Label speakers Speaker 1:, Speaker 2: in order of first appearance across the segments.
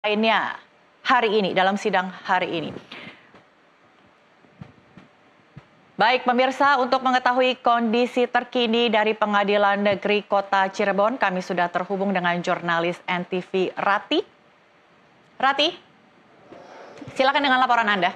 Speaker 1: lainnya hari ini, dalam sidang hari ini. Baik pemirsa, untuk mengetahui kondisi terkini dari Pengadilan Negeri Kota Cirebon, kami sudah terhubung dengan jurnalis NTV Rati. Rati, silakan dengan laporan Anda.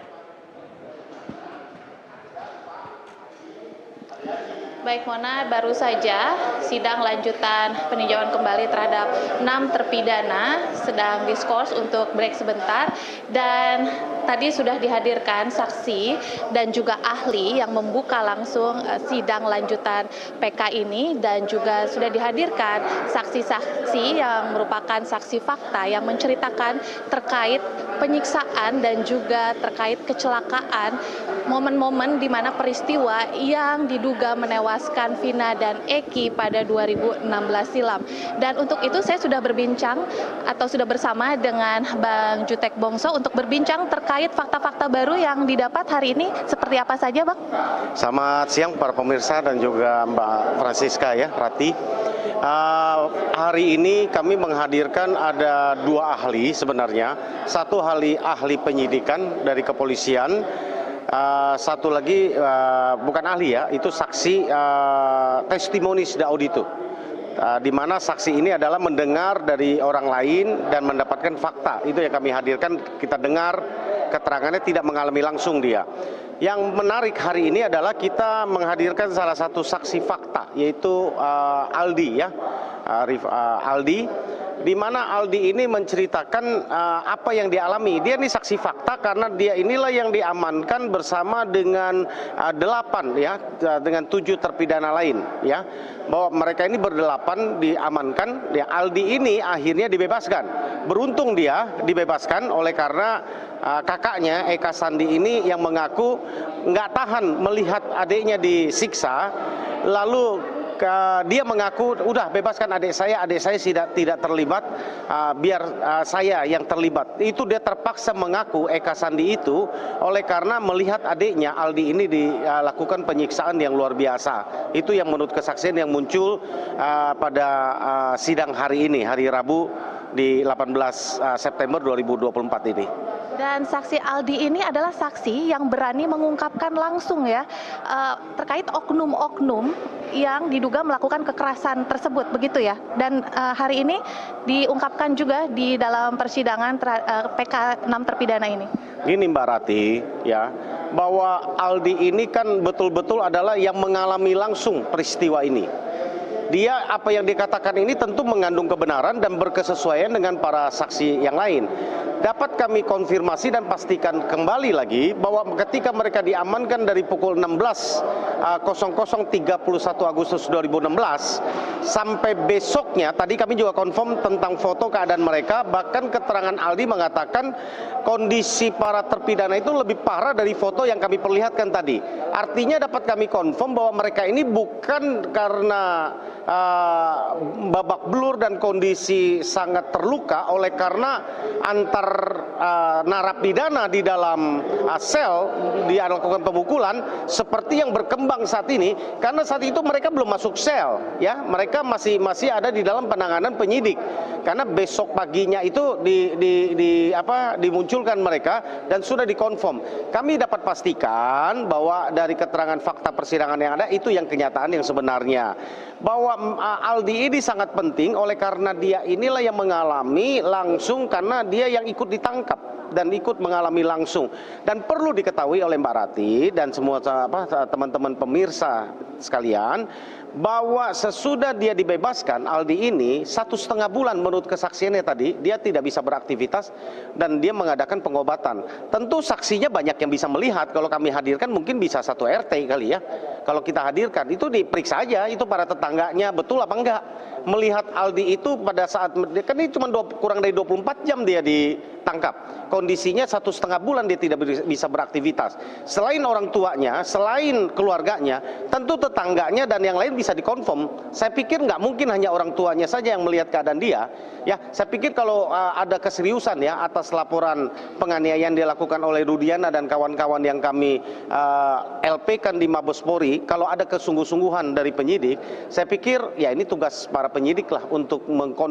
Speaker 2: Baik Mona, baru saja sidang lanjutan peninjauan kembali terhadap 6 terpidana sedang diskors untuk break sebentar, dan tadi sudah dihadirkan saksi dan juga ahli yang membuka langsung sidang lanjutan PK ini, dan juga sudah dihadirkan saksi-saksi yang merupakan saksi fakta yang menceritakan terkait penyiksaan dan juga terkait kecelakaan, momen-momen di mana peristiwa yang diduga menewaskan Vina dan Eki pada 2016 silam. Dan untuk itu saya sudah berbincang atau sudah bersama dengan Bang Jutek Bongso untuk berbincang terkait fakta-fakta baru yang didapat hari ini. Seperti apa saja, Bang?
Speaker 3: Selamat siang para pemirsa dan juga Mbak Francisca ya, Rati. Hari ini kami menghadirkan ada 2 ahli sebenarnya. Satu ahli penyidikan dari kepolisian, satu lagi bukan ahli ya, itu saksi testimonis auditu, di mana saksi ini adalah mendengar dari orang lain dan mendapatkan fakta. Itu yang kami hadirkan, kita dengar keterangannya, tidak mengalami langsung dia. Yang menarik hari ini adalah kita menghadirkan salah satu saksi fakta, yaitu Aldi ya, Aldi, di mana Aldi ini menceritakan apa yang dialami. Dia ini saksi fakta karena dia inilah yang diamankan bersama dengan 8 ya, dengan 7 terpidana lain ya, bahwa mereka ini berdelapan diamankan. Ya, Aldi ini akhirnya dibebaskan. Beruntung dia dibebaskan oleh karena kakaknya Eka Sandi ini yang mengaku nggak tahan melihat adiknya disiksa, lalu dia mengaku udah bebaskan adik saya tidak terlibat, biar saya yang terlibat. Itu dia terpaksa mengaku Eka Sandi itu oleh karena melihat adiknya Aldi ini dilakukan penyiksaan yang luar biasa. Itu yang menurut kesaksian yang muncul pada sidang hari ini, hari Rabu di 18 September 2024 ini.
Speaker 2: Dan saksi Aldi ini adalah saksi yang berani mengungkapkan langsung ya, terkait oknum-oknum yang diduga melakukan kekerasan tersebut, begitu ya. Dan hari ini diungkapkan juga di dalam persidangan PK 6 terpidana ini.
Speaker 3: Gini Mbak Rati ya, bahwa Aldi ini kan betul-betul adalah yang mengalami langsung peristiwa ini. Dia apa yang dikatakan ini tentu mengandung kebenaran dan berkesesuaian dengan para saksi yang lain. Dapat kami konfirmasi dan pastikan kembali lagi bahwa ketika mereka diamankan dari pukul 16.00 31 Agustus 2016 sampai besoknya, tadi kami juga konfirm tentang foto keadaan mereka, bahkan keterangan Aldi mengatakan kondisi para terpidana itu lebih parah dari foto yang kami perlihatkan tadi. Artinya dapat kami konfirm bahwa mereka ini bukan karena babak belur dan kondisi sangat terluka oleh karena antar narapidana di dalam sel dilakukan pemukulan seperti yang berkembang saat ini, karena saat itu mereka belum masuk sel ya, mereka masih ada di dalam penanganan penyidik, karena besok paginya itu dimunculkan mereka dan sudah dikonfirm. Kami dapat pastikan bahwa dari keterangan fakta persidangan yang ada itu yang kenyataan yang sebenarnya, bahwa Aldi ini sangat penting oleh karena dia inilah yang mengalami langsung, karena dia yang ikut ditangkap dan ikut mengalami langsung. Dan perlu diketahui oleh Mbak Rati dan semua teman-teman pemirsa sekalian, bahwa sesudah dia dibebaskan, Aldi ini 1,5 bulan menurut kesaksiannya tadi, dia tidak bisa beraktivitas dan dia mengadakan pengobatan. Tentu saksinya banyak yang bisa melihat, kalau kami hadirkan mungkin bisa 1 RT kali ya. Kalau kita hadirkan, itu diperiksa aja, itu para tetangganya betul apa enggak. Melihat Aldi itu pada saat, kan ini cuma kurang dari 24 jam dia ditangkap. Kondisinya 1,5 bulan dia tidak bisa beraktivitas. Selain orang tuanya, selain keluarganya, tentu tetangganya dan yang lain bisa dikonfirm. Saya pikir nggak mungkin hanya orang tuanya saja yang melihat keadaan dia. Ya, saya pikir kalau ada keseriusan ya atas laporan penganiayaan dilakukan oleh Rudiana dan kawan-kawan yang kami LP-kan di Mabes Polri, kalau ada kesungguh-sungguhan dari penyidik, saya pikir ya ini tugas para penyidik lah untuk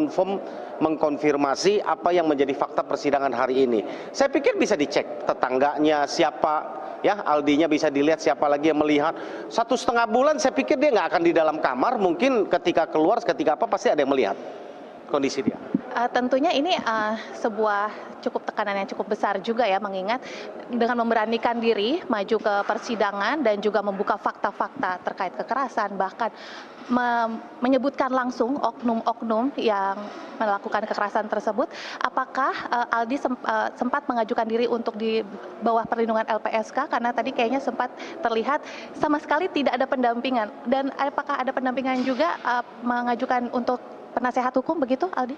Speaker 3: mengkonfirmasi apa yang menjadi fakta persidangan hari ini. Saya pikir bisa dicek tetangganya siapa, ya Aldinya bisa dilihat siapa lagi yang melihat. 1,5 bulan saya pikir dia nggak akan di dalam kamar, mungkin ketika keluar, ketika apa pasti ada yang melihat kondisi dia.
Speaker 2: Tentunya ini sebuah tekanan yang cukup besar juga ya, mengingat dengan memberanikan diri maju ke persidangan dan juga membuka fakta-fakta terkait kekerasan, bahkan menyebutkan langsung oknum-oknum yang melakukan kekerasan tersebut. Apakah Aldi sempat mengajukan diri untuk di bawah perlindungan LPSK, karena tadi kayaknya sempat terlihat sama sekali tidak ada pendampingan, dan apakah ada pendampingan juga mengajukan untuk penasehat hukum begitu, Aldi?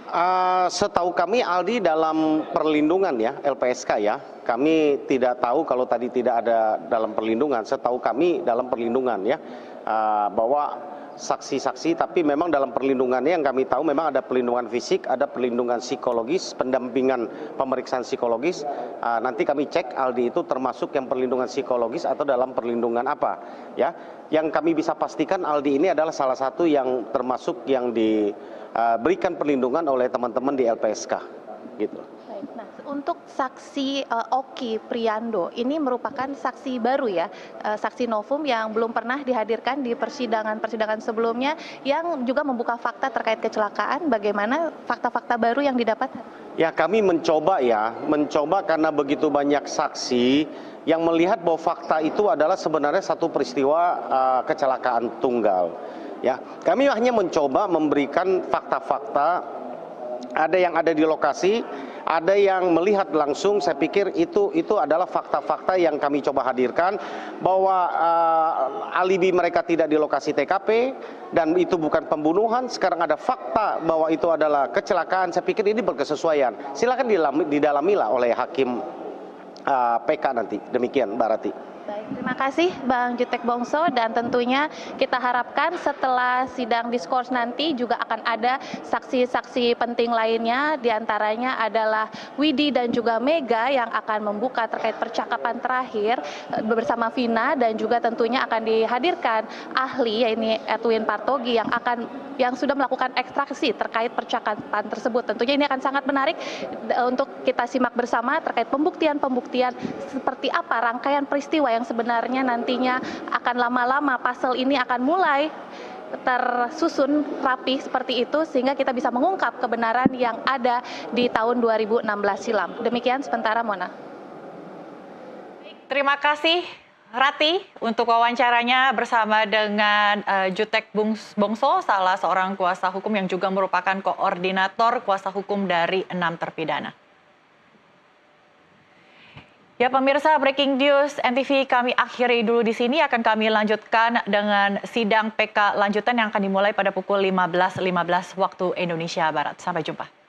Speaker 3: Setahu kami Aldi dalam perlindungan ya, LPSK ya. Kami tidak tahu kalau tadi tidak ada dalam perlindungan. Setahu kami dalam perlindungan ya, bahwa saksi-saksi, tapi memang dalam perlindungannya yang kami tahu memang ada perlindungan fisik, ada perlindungan psikologis, pendampingan pemeriksaan psikologis. Nanti kami cek Aldi itu termasuk yang perlindungan psikologis atau dalam perlindungan apa ya. Yang kami bisa pastikan Aldi ini adalah salah satu yang termasuk yang diberikan perlindungan oleh teman-teman di LPSK gitu.
Speaker 2: Nah, untuk saksi Oki Priando ini merupakan saksi baru ya, saksi novum yang belum pernah dihadirkan di persidangan sebelumnya, yang juga membuka fakta terkait kecelakaan. Bagaimana fakta-fakta baru yang didapat?
Speaker 3: Ya, kami mencoba karena begitu banyak saksi yang melihat bahwa fakta itu adalah sebenarnya satu peristiwa kecelakaan tunggal. Ya, kami hanya mencoba memberikan fakta-fakta. Ada yang ada di lokasi, ada yang melihat langsung. Saya pikir itu adalah fakta-fakta yang kami coba hadirkan, bahwa alibi mereka tidak di lokasi TKP dan itu bukan pembunuhan. Sekarang ada fakta bahwa itu adalah kecelakaan. Saya pikir ini berkesesuaian. Silakan didalamilah oleh hakim PK nanti. Demikian, Mbak Rati.
Speaker 2: Baik, terima kasih Bang Jutek Bongso, dan tentunya kita harapkan setelah sidang diskors nanti juga akan ada saksi-saksi penting lainnya, diantaranya adalah Widi dan juga Mega yang akan membuka terkait percakapan terakhir bersama Vina, dan juga tentunya akan dihadirkan ahli, yaitu Edwin Partogi yang sudah melakukan ekstraksi terkait percakapan tersebut. Tentunya ini akan sangat menarik untuk kita simak bersama terkait pembuktian seperti apa rangkaian peristiwa yang sebenarnya nantinya akan lama-lama pasal ini akan mulai tersusun rapi seperti itu, sehingga kita bisa mengungkap kebenaran yang ada di tahun 2016 silam. Demikian sementara, Mona.
Speaker 1: Terima kasih Rati untuk wawancaranya bersama dengan Jutek Bongso, salah seorang kuasa hukum yang juga merupakan koordinator kuasa hukum dari 6 terpidana. Ya pemirsa, breaking news NTV kami akhiri dulu di sini. Akan kami lanjutkan dengan sidang PK lanjutan yang akan dimulai pada pukul 15.15 waktu Indonesia Barat. Sampai jumpa.